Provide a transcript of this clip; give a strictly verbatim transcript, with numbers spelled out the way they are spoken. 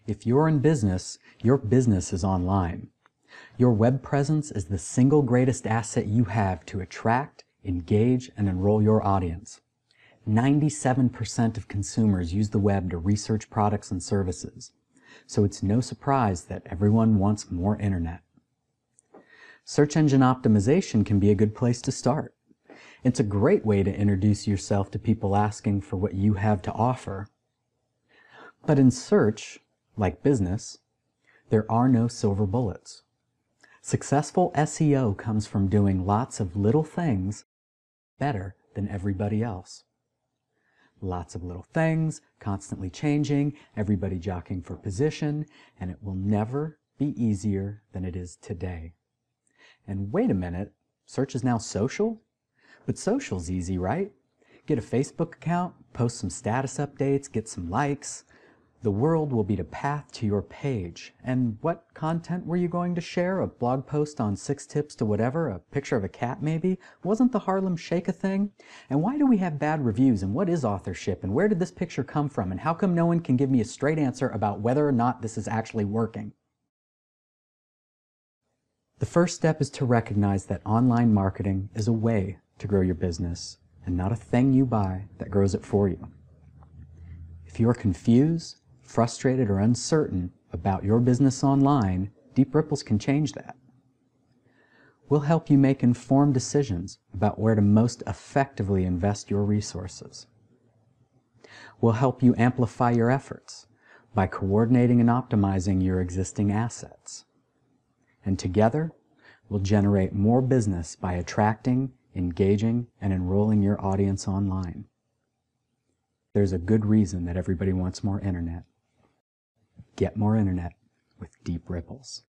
If you're in business, your business is online. Your web presence is the single greatest asset you have to attract, engage, and enroll your audience. ninety-seven percent of consumers use the web to research products and services, so it's no surprise that everyone wants more internet. Search engine optimization can be a good place to start. It's a great way to introduce yourself to people asking for what you have to offer. But in search, like business, there are no silver bullets. Successful S E O comes from doing lots of little things better than everybody else. Lots of little things, constantly changing, everybody jockeying for position, and it will never be easier than it is today. And wait a minute, search is now social? But social's easy, right? Get a Facebook account, post some status updates, get some likes. The world will be the path to your page. And what content were you going to share? A blog post on six tips to whatever? A picture of a cat maybe? Wasn't the Harlem Shake a thing? And why do we have bad reviews? And what is authorship? And where did this picture come from? And how come no one can give me a straight answer about whether or not this is actually working? The first step is to recognize that online marketing is a way to grow your business and not a thing you buy that grows it for you. If you are confused, frustrated, or uncertain about your business online, Deep Ripples can change that. We'll help you make informed decisions about where to most effectively invest your resources. We'll help you amplify your efforts by coordinating and optimizing your existing assets. And together, we'll generate more business by attracting, engaging, and enrolling your audience online. There's a good reason that everybody wants more internet. Get more internet with Deep Ripples.